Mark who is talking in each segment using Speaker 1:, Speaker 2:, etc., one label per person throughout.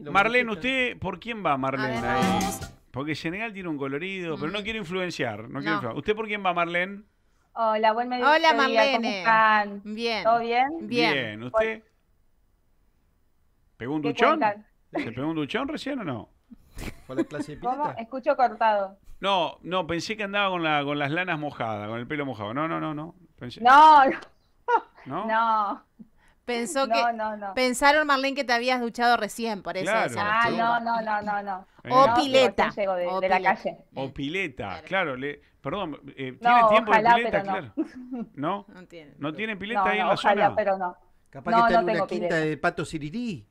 Speaker 1: Marlene, ¿usted por quién va, Marlene?
Speaker 2: ver,
Speaker 1: Ahí?
Speaker 2: vamos.
Speaker 1: Porque Senegal tiene un colorido, pero no quiero influenciar. No quiero
Speaker 2: No.
Speaker 1: influenciar. ¿Usted por quién va, Marlene?
Speaker 3: Hola, buen mediodía.
Speaker 2: Hola,
Speaker 3: ¿Cómo
Speaker 2: Marlene.
Speaker 3: están?
Speaker 2: Bien.
Speaker 3: ¿Todo bien?
Speaker 2: Bien.
Speaker 1: Bien. ¿Usted pegó un
Speaker 3: ¿Qué
Speaker 1: duchón?
Speaker 3: cuentan?
Speaker 1: ¿Se pegó un duchón recién o no?
Speaker 4: ¿Con la clase de
Speaker 3: ¿Cómo?
Speaker 4: pileta?
Speaker 3: Escucho cortado.
Speaker 1: No, no, pensé que andaba con las lanas mojadas, con el pelo mojado. No, no, no, no. Pensé,
Speaker 3: No,
Speaker 1: ¿no?
Speaker 3: no,
Speaker 2: Pensó que.
Speaker 3: no.
Speaker 2: Pensaron, Marlene, que te habías duchado recién, por eso
Speaker 1: Claro.
Speaker 2: esa
Speaker 3: Ah,
Speaker 1: Sí.
Speaker 3: no.
Speaker 2: O
Speaker 3: No,
Speaker 2: pileta.
Speaker 3: recién llego
Speaker 2: O
Speaker 3: de la
Speaker 2: pileta.
Speaker 3: calle.
Speaker 1: O pileta, claro. Perdón, ¿tiene
Speaker 3: No,
Speaker 1: tiempo de
Speaker 3: ojalá,
Speaker 1: pileta?
Speaker 3: pero no.
Speaker 1: Claro. ¿No?
Speaker 2: No tiene.
Speaker 1: ¿No tiene pileta ahí en la
Speaker 3: ojalá,
Speaker 1: zona?
Speaker 3: pero no.
Speaker 4: Capaz
Speaker 3: No,
Speaker 4: que está
Speaker 3: no
Speaker 4: en una
Speaker 3: tengo
Speaker 4: quinta
Speaker 3: pileta.
Speaker 4: de Pato Sirirí.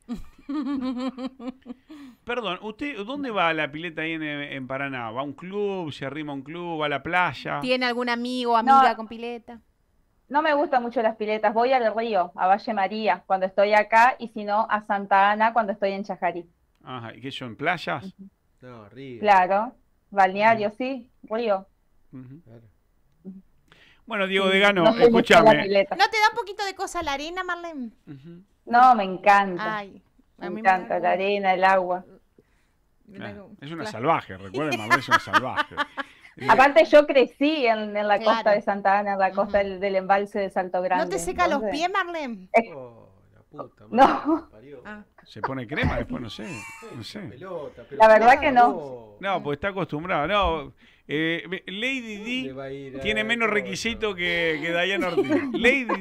Speaker 1: Perdón, ¿usted dónde va a la pileta ahí en Paraná? ¿Va a un club? ¿Se arrima a un club? ¿Va a la playa?
Speaker 2: ¿Tiene algún amigo o amiga
Speaker 3: No.
Speaker 2: con pileta?
Speaker 3: No me gustan mucho las piletas. Voy al río, a Valle María, cuando estoy acá, y si no, a Santa Ana, cuando estoy en Chajarí.
Speaker 1: Ajá, ¿y qué son? ¿Playas?
Speaker 4: No, Río.
Speaker 3: Claro. Balneario, sí, río.
Speaker 1: Ujú.
Speaker 4: Claro.
Speaker 1: Bueno, Diego
Speaker 3: Sí,
Speaker 1: Degano,
Speaker 3: no soy mucho de la
Speaker 1: escúchame.
Speaker 3: pileta.
Speaker 2: ¿No te da un poquito de cosa la arena, Marlene?
Speaker 1: Ujú.
Speaker 3: No, me encanta.
Speaker 2: Ay,
Speaker 3: Me
Speaker 2: a mí
Speaker 3: encanta la arena, el agua.
Speaker 1: Es una salvaje, recuerden, Marlene es una salvaje.
Speaker 3: Aparte yo crecí en la
Speaker 2: Claro.
Speaker 3: costa de Santa Ana, en la costa del embalse de Salto Grande.
Speaker 2: ¿No te seca los
Speaker 3: entonces-
Speaker 2: pies, Marlene?
Speaker 4: Oh, la puta
Speaker 3: No.
Speaker 4: madre. Parió.
Speaker 2: Ah.
Speaker 1: ¿Se pone crema después? No sé. No sé.
Speaker 4: Pelota, pero
Speaker 3: La verdad que no.
Speaker 4: oh,
Speaker 1: No, pues está acostumbrado. No, Lady
Speaker 4: ¿dónde va a ir
Speaker 1: D
Speaker 4: a
Speaker 1: tiene menos
Speaker 4: todo?
Speaker 1: requisito que Diana Ortiz.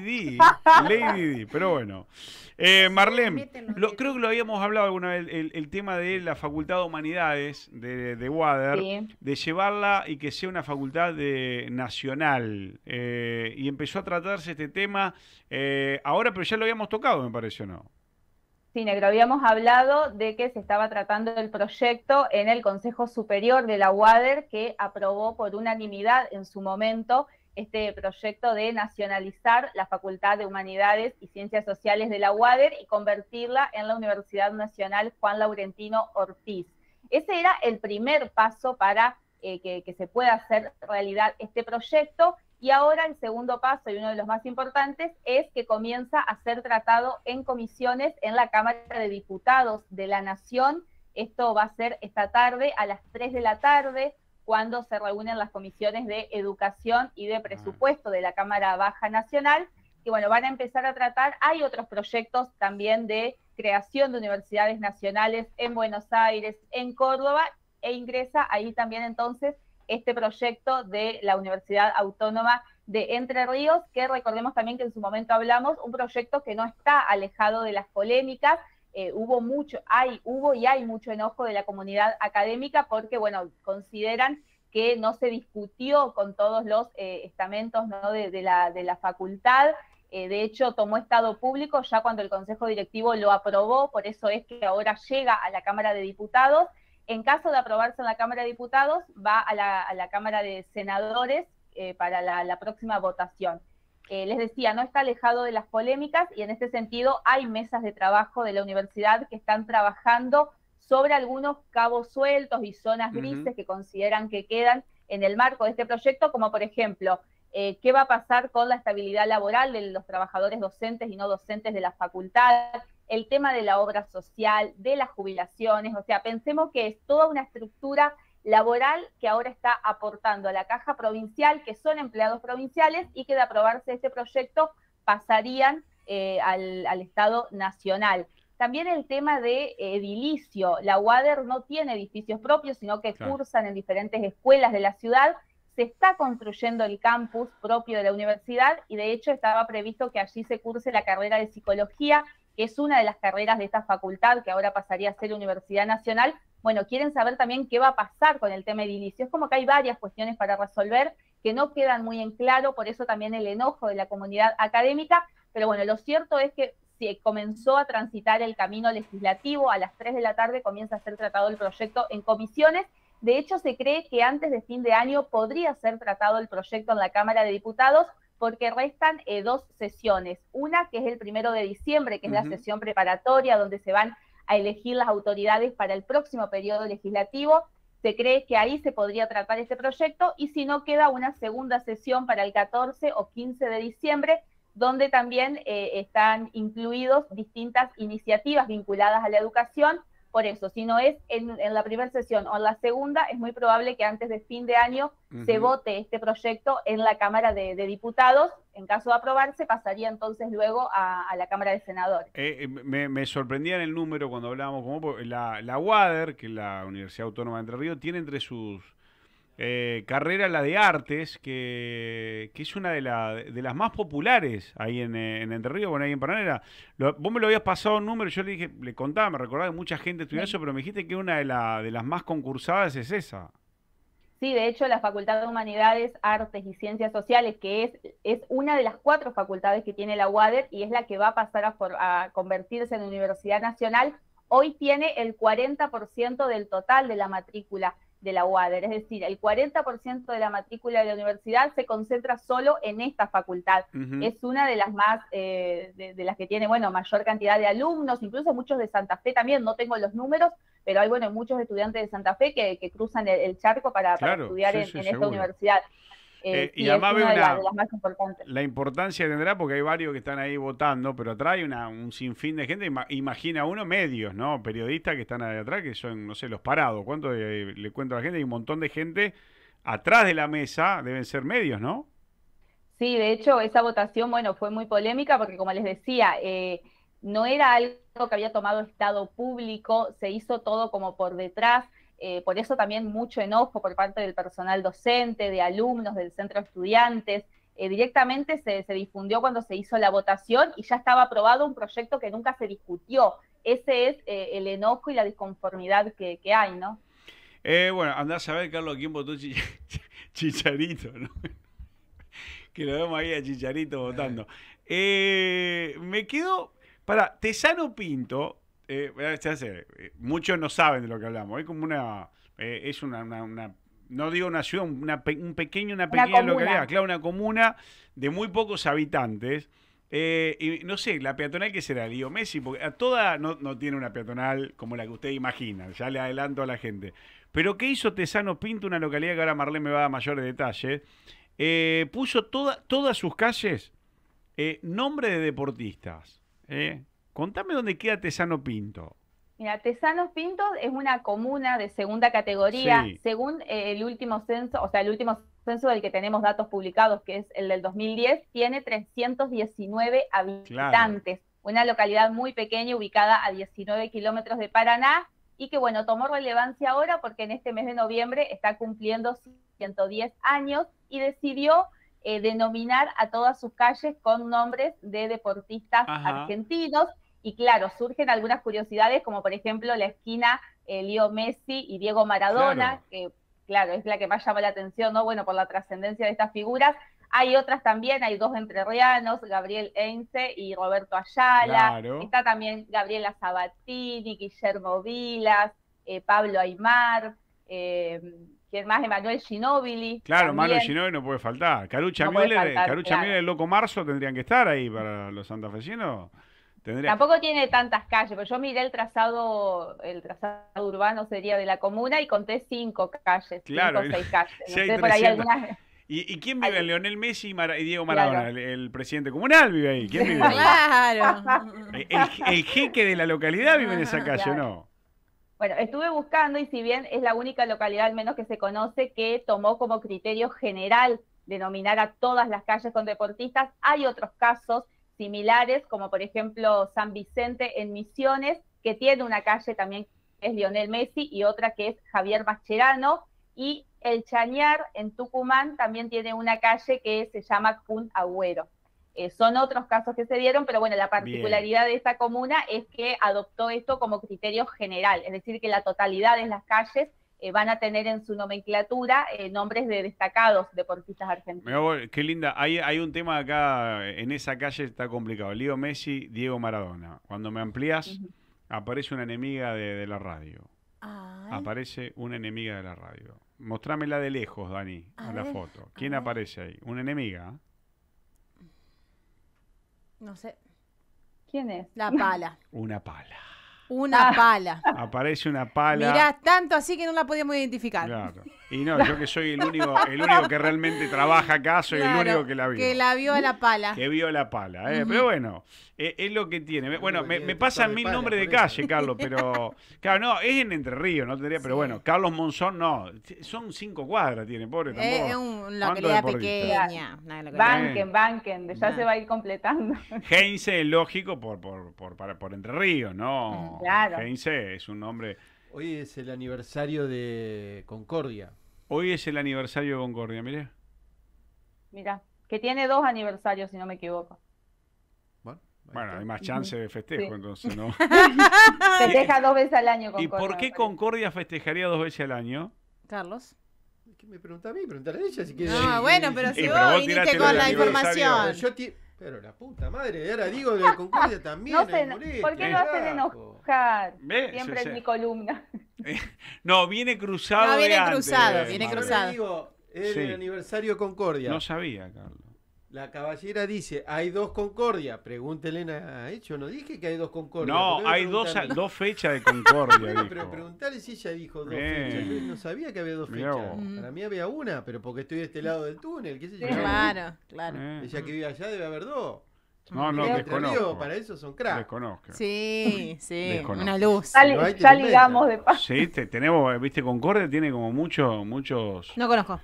Speaker 1: Lady D, pero bueno. Marlene,
Speaker 2: Meten los
Speaker 1: creo que lo habíamos hablado alguna vez, el tema de la Facultad de Humanidades de Wader,
Speaker 3: Sí.
Speaker 1: de llevarla y que sea una facultad nacional. Y empezó a tratarse este tema ahora, pero ya lo habíamos tocado, me pareció, ¿no?
Speaker 3: Sí, Negro, habíamos hablado de que se estaba tratando el proyecto en el Consejo Superior de la UADER, que aprobó por unanimidad en su momento este proyecto de nacionalizar la Facultad de Humanidades y Ciencias Sociales de la UADER y convertirla en la Universidad Nacional Juan Laurentino Ortiz. Ese era el primer paso para que se pueda hacer realidad este proyecto. Y ahora el segundo paso, y uno de los más importantes, es que comienza a ser tratado en comisiones en la Cámara de Diputados de la Nación. Esto va a ser esta tarde a las 3 de la tarde, cuando se reúnen las comisiones de Educación y de Presupuesto de la Cámara Baja Nacional, que bueno, van a empezar a tratar. Hay otros proyectos también de creación de universidades nacionales en Buenos Aires, en Córdoba, e ingresa ahí también entonces este proyecto de la Universidad Autónoma de Entre Ríos, que recordemos también que en su momento hablamos, un proyecto que no está alejado de las polémicas. Hubo y hay mucho enojo de la comunidad académica porque, bueno, consideran que no se discutió con todos los estamentos, ¿no?, de la facultad. De hecho, tomó estado público ya cuando el Consejo Directivo lo aprobó, por eso es que ahora llega a la Cámara de Diputados. En caso de aprobarse en la Cámara de Diputados, va a la Cámara de Senadores para la próxima votación. Les decía, no está alejado de las polémicas y en este sentido hay mesas de trabajo de la universidad que están trabajando sobre algunos cabos sueltos y zonas grises que consideran que quedan en el marco de este proyecto, como por ejemplo, qué va a pasar con la estabilidad laboral de los trabajadores docentes y no docentes de la facultad, el tema de la obra social, de las jubilaciones. O sea, pensemos que es toda una estructura laboral que ahora está aportando a la caja provincial, que son empleados provinciales, y que de aprobarse este proyecto pasarían al Estado Nacional. También el tema de edilicio. La UADER no tiene edificios propios, sino que cursan en diferentes escuelas de la ciudad. Se está construyendo el campus propio de la universidad y de hecho estaba previsto que allí se curse la carrera de psicología, que es una de las carreras de esta facultad, que ahora pasaría a ser Universidad Nacional. Bueno, quieren saber también qué va a pasar con el tema edilicio. Es como que hay varias cuestiones para resolver que no quedan muy en claro, por eso también el enojo de la comunidad académica. Pero bueno, lo cierto es que se comenzó a transitar el camino legislativo. A las 3 de la tarde comienza a ser tratado el proyecto en comisiones. De hecho, se cree que antes de fin de año podría ser tratado el proyecto en la Cámara de Diputados, porque restan 2 sesiones. Una que es el 1 de diciembre, que es la sesión preparatoria, donde se van a elegir las autoridades para el próximo periodo legislativo. Se cree que ahí se podría tratar este proyecto, y si no, queda una segunda sesión para el 14 o 15 de diciembre, donde también están incluidos distintas iniciativas vinculadas a la educación, por eso. Si no es en la primera sesión o en la segunda, es muy probable que antes de fin de año se vote este proyecto en la Cámara de Diputados. En caso de aprobarse, pasaría entonces luego a la Cámara de Senadores.
Speaker 1: Me sorprendía en el número cuando hablábamos con vos, porque la UADER, que es la Universidad Autónoma de Entre Ríos, tiene entre sus carreras la de artes, que es una de las más populares ahí en Entre Ríos, bueno, ahí en Paraná. Vos me lo habías pasado un número, yo le contaba, me recordaba que mucha gente estudió eso, pero me dijiste que una de las más concursadas es esa.
Speaker 3: Sí, de hecho, la Facultad de Humanidades, Artes y Ciencias Sociales, que es una de las 4 facultades que tiene la UADER y es la que va a pasar a convertirse en Universidad Nacional, hoy tiene el 40% del total de la matrícula de la UADER, es decir, el 40% de la matrícula de la universidad se concentra solo en esta facultad. Es una de las más, de las que tiene, bueno, mayor cantidad de alumnos, incluso muchos de Santa Fe también, no tengo los números, pero hay, bueno, muchos estudiantes de Santa Fe que cruzan el charco para estudiar en esta universidad.
Speaker 1: Y además
Speaker 3: es
Speaker 1: veo
Speaker 3: de las más importantes.
Speaker 1: La importancia tendrá porque hay varios que están ahí votando, pero atrás hay un sinfín de gente. Imagina uno, medios, ¿no? Periodistas que están ahí atrás, que son, no sé, los parados. ¿Cuánto le cuento a la gente? Hay un montón de gente atrás de la mesa, deben ser medios, ¿no?
Speaker 3: Sí, de hecho, esa votación, bueno, fue muy polémica porque, como les decía, no era algo que había tomado Estado público, se hizo todo como por detrás. Por eso también mucho enojo por parte del personal docente, de alumnos, del centro de estudiantes. Directamente se difundió cuando se hizo la votación y ya estaba aprobado un proyecto que nunca se discutió. Ese es el enojo y la disconformidad que hay, ¿no?
Speaker 1: Bueno, andás a ver, Carlos, quién votó Chicharito, ¿no? Que lo vemos ahí a Chicharito votando. Me quedo... Para Tesano Pinto... muchos no saben de lo que hablamos. Es como una no digo una ciudad, una pequeña localidad, claro, una comuna de muy pocos habitantes. Y no sé, la peatonal, ¿qué será? Lío Messi, porque a toda no tiene una peatonal como la que usted imagina, ya le adelanto a la gente. Pero ¿qué hizo Tesano Pinto, una localidad que ahora Marlene me va a dar mayores detalles? Puso todas sus calles nombre de deportistas. Contame dónde queda Tesano Pinto.
Speaker 3: Mira, Tesano Pinto es una comuna de segunda categoría.
Speaker 1: Sí.
Speaker 3: Según el último censo, o sea, el último censo del que tenemos datos publicados, que es el del 2010, tiene 319 habitantes. Claro. Una localidad muy pequeña, ubicada a 19 kilómetros de Paraná, y que, bueno, tomó relevancia ahora porque en este mes de noviembre está cumpliendo 110 años y decidió denominar a todas sus calles con nombres de deportistas argentinos. Y claro, surgen algunas curiosidades, como por ejemplo la esquina Leo Messi y Diego Maradona, que claro, es la que más llama la atención, ¿no? Bueno, por la trascendencia de estas figuras. Hay otras también, hay 2 entrerrianos, Gabriel Heinze y Roberto Ayala. Claro. Está también Gabriela Sabatini, Guillermo Vilas, Pablo Aymar, ¿quién más? Emanuel Ginóbili.
Speaker 1: Claro, Emanuel Ginóbili no puede faltar. Carucha Müller, y el Loco Marzo tendrían que estar ahí para los santafesinos.
Speaker 3: Tampoco tiene tantas calles, pero yo miré el trazado urbano sería de la comuna y conté 5 calles,
Speaker 1: claro,
Speaker 3: 5 o 6 calles. No
Speaker 1: sé,
Speaker 3: por ahí algunas...
Speaker 1: ¿Y quién vive en Leonel Messi y Diego Maradona? Claro. El presidente comunal vive ahí. ¿Quién vive ahí?
Speaker 2: Claro.
Speaker 1: El jeque de la localidad vive en esa calle, claro. ¿No?
Speaker 3: Bueno, estuve buscando y si bien es la única localidad, al menos que se conoce, que tomó como criterio general denominar a todas las calles con deportistas, hay otros casos similares, como por ejemplo San Vicente en Misiones, que tiene una calle también que es Lionel Messi y otra que es Javier Mascherano, y El Chañar en Tucumán también tiene una calle que se llama Kun Agüero. Son otros casos que se dieron, pero bueno, la particularidad de esta comuna es que adoptó esto como criterio general, es decir, que la totalidad de las calles van a tener en su nomenclatura nombres de destacados deportistas argentinos.
Speaker 1: Qué linda. Hay un tema acá, en esa calle está complicado. Leo Messi, Diego Maradona. Cuando me amplías, aparece una enemiga de la radio. Ay. Aparece una enemiga de la radio. Mostrámela de lejos, Dani, a la foto. ¿Quién aparece ahí? ¿Una enemiga?
Speaker 2: No sé.
Speaker 3: ¿Quién es?
Speaker 2: La pala.
Speaker 1: Una pala.
Speaker 2: Una pala.
Speaker 1: Aparece una pala.
Speaker 2: Mirá, tanto así que no la podíamos identificar.
Speaker 1: Claro. Y no, yo que soy el único que realmente trabaja acá, soy el
Speaker 2: Claro,
Speaker 1: único que la vio.
Speaker 2: que la vio a la pala.
Speaker 1: Que vio la pala,
Speaker 2: Ujú.
Speaker 1: Pero bueno, es lo que tiene. Bueno,
Speaker 4: Único que
Speaker 1: me
Speaker 4: tiene
Speaker 1: pasan
Speaker 4: de
Speaker 1: 1000
Speaker 4: pala,
Speaker 1: nombres de
Speaker 4: por eso.
Speaker 1: calle, Carlos, pero... Claro, no, es en Entre Ríos, no tendría... Pero
Speaker 2: Sí.
Speaker 1: bueno, Carlos Monzón, no. Son 5 cuadras, tiene, pobre, tampoco.
Speaker 2: Es una
Speaker 1: ¿Cuántos
Speaker 2: localidad
Speaker 1: deportistas?
Speaker 2: pequeña. Una localidad-
Speaker 3: Banquen, ya
Speaker 2: Nah.
Speaker 3: se va a ir completando.
Speaker 1: Heinze es lógico por Entre Ríos, ¿no?
Speaker 3: Claro.
Speaker 1: Heinze es un nombre...
Speaker 4: Hoy es el aniversario de Concordia.
Speaker 1: Hoy es el aniversario de Concordia, mirá.
Speaker 3: Mira, que tiene 2 aniversarios, si no me equivoco.
Speaker 4: Bueno, ahí
Speaker 1: Bueno,
Speaker 4: está.
Speaker 1: hay más chance de festejo,
Speaker 3: Sí.
Speaker 1: entonces, ¿no?
Speaker 3: Festeja 2 veces al año
Speaker 1: ¿Y
Speaker 3: Concordia,
Speaker 1: por
Speaker 3: me
Speaker 1: qué
Speaker 3: parece.
Speaker 1: Concordia festejaría 2 veces al año?
Speaker 2: Carlos.
Speaker 4: ¿Qué me pregunta a mí? Preguntarle a ella si quiere.
Speaker 2: No, bueno, pero si
Speaker 1: pero
Speaker 2: vos
Speaker 1: vos
Speaker 2: viniste
Speaker 1: tiraste
Speaker 2: con
Speaker 1: lo
Speaker 2: la
Speaker 1: del aniversario.
Speaker 2: información.
Speaker 4: Pero la puta madre, ahora digo de Concordia también.
Speaker 3: No sé,
Speaker 4: es molesto,
Speaker 3: ¿por qué lo hacen
Speaker 4: carajo.
Speaker 3: enojar?
Speaker 1: ¿Ves?
Speaker 3: Siempre
Speaker 1: Sí,
Speaker 3: en
Speaker 1: sí.
Speaker 3: mi columna.
Speaker 1: No, viene cruzado.
Speaker 2: No, viene
Speaker 1: de antes,
Speaker 2: cruzado, viene
Speaker 4: Yo le
Speaker 2: cruzado.
Speaker 4: digo, es
Speaker 1: Sí.
Speaker 4: el aniversario de Concordia.
Speaker 1: No sabía, Carlos.
Speaker 4: La caballera dice, hay 2 Concordia. Pregúntele a hecho, no dije que hay 2 Concordia.
Speaker 1: No,
Speaker 4: ¿Por qué me
Speaker 1: hay
Speaker 4: preguntan?
Speaker 1: dos fechas de Concordia,
Speaker 4: Bueno, pero
Speaker 1: dijo.
Speaker 4: preguntale si ella dijo 2
Speaker 1: Bien.
Speaker 4: fechas. Yo no sabía que había 2
Speaker 1: Mirá
Speaker 4: fechas.
Speaker 1: vos.
Speaker 4: Para mí había una, pero porque estoy de este lado del túnel, qué sé yo.
Speaker 3: Sí.
Speaker 2: Claro, claro.
Speaker 4: Ella que vive allá debe haber 2.
Speaker 1: No, no,
Speaker 3: Creo que
Speaker 4: Entre Ríos,
Speaker 1: desconozco.
Speaker 4: para eso son cracks.
Speaker 1: Desconozco.
Speaker 2: Sí, sí,
Speaker 1: Desconozco.
Speaker 2: una luz.
Speaker 3: Ya,
Speaker 4: Si no hay, te
Speaker 3: ya
Speaker 4: lo inventan.
Speaker 3: ligamos de paso.
Speaker 1: Sí, tenemos, viste, Concordia tiene como muchos...
Speaker 2: No conozco.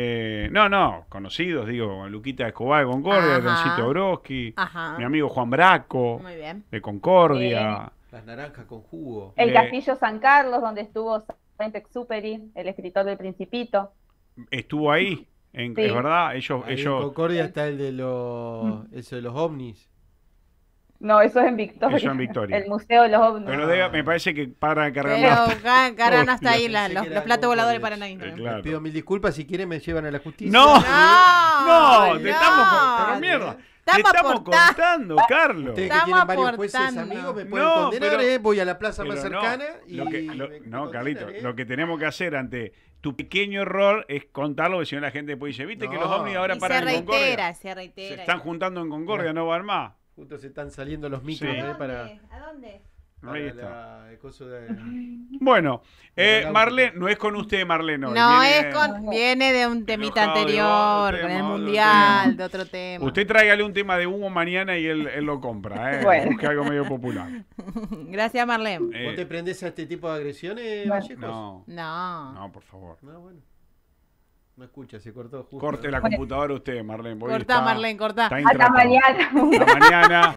Speaker 1: No, conocidos, digo, como Luquita Escobar de Concordia,
Speaker 2: Ajá.
Speaker 1: Dancito Broski,
Speaker 2: Ajá.
Speaker 1: mi amigo Juan Braco,
Speaker 2: Muy bien.
Speaker 1: de Concordia.
Speaker 4: Las naranjas con jugo.
Speaker 3: El
Speaker 1: Eh,
Speaker 3: Castillo San Carlos, donde estuvo Saint-Exupéry, el escritor del Principito.
Speaker 1: Estuvo ahí,
Speaker 3: Sí.
Speaker 1: es verdad, ellos...
Speaker 4: Ahí en Concordia está el de eso de los ovnis.
Speaker 3: No, eso es en Victoria.
Speaker 1: Eso en Victoria.
Speaker 3: El Museo de los OVNIs.
Speaker 1: Pero me parece que para de cargar
Speaker 2: Pero
Speaker 1: nafta.
Speaker 2: Cara no está ahí,
Speaker 4: Pensé que
Speaker 2: los
Speaker 4: era
Speaker 2: platos
Speaker 4: algo
Speaker 2: voladores
Speaker 4: por
Speaker 2: para
Speaker 4: eso.
Speaker 2: nadie. también.
Speaker 1: Claro.
Speaker 4: Les pido 1000 disculpas, si quieren me llevan a la justicia.
Speaker 1: ¡No!
Speaker 2: No,
Speaker 1: No, te estamos pero
Speaker 2: no.
Speaker 1: mierda.
Speaker 2: Estamos
Speaker 1: te estamos
Speaker 2: aportando.
Speaker 1: contando, Carlos.
Speaker 4: Ustedes que
Speaker 2: Estamos
Speaker 4: tienen varios jueces
Speaker 2: aportando.
Speaker 4: amigos me pueden
Speaker 1: No,
Speaker 4: condenar,
Speaker 1: pero-
Speaker 4: voy a la plaza más
Speaker 1: Pero no,
Speaker 4: cercana y
Speaker 1: lo que-
Speaker 4: me
Speaker 1: no,
Speaker 4: condenan,
Speaker 1: Carlito, lo que tenemos que hacer ante tu pequeño error es contarlo, porque si no la gente después dice, viste que los
Speaker 4: No.
Speaker 1: ovnis ahora
Speaker 2: Y se
Speaker 1: paran en Concordia.
Speaker 2: reitera, se
Speaker 1: Se
Speaker 2: reitera.
Speaker 1: están juntando en Concordia, no van más.
Speaker 4: Justo se están saliendo los micros
Speaker 1: Sí.
Speaker 4: para,
Speaker 2: ¿A dónde?
Speaker 1: Ahí está.
Speaker 4: el coso de...
Speaker 1: Bueno,
Speaker 4: Aeronáutica.
Speaker 1: Marlene, no es con usted, Marlene. hoy,
Speaker 2: No,
Speaker 1: viene-
Speaker 2: viene de un temita
Speaker 1: enojado de
Speaker 2: anterior,
Speaker 1: otro
Speaker 2: con el
Speaker 1: tema, otro
Speaker 2: mundial,
Speaker 1: tema.
Speaker 2: de otro tema.
Speaker 1: Usted tráigale un tema de humo mañana y él lo compra,
Speaker 3: Bueno.
Speaker 1: Busque algo medio popular.
Speaker 2: Gracias, Marlene.
Speaker 4: ¿Vos te prendés a este tipo de agresiones,
Speaker 3: Bueno.
Speaker 4: Vallejos?
Speaker 1: No,
Speaker 2: No.
Speaker 1: no, por favor.
Speaker 4: No, bueno. No escucha, se cortó justo.
Speaker 1: Corte la computadora usted, Marlene. porque
Speaker 2: Cortá,
Speaker 1: está-
Speaker 2: Marlene, cortá.
Speaker 1: está
Speaker 3: Hasta
Speaker 1: intratable.
Speaker 3: mañana.
Speaker 1: Hasta mañana.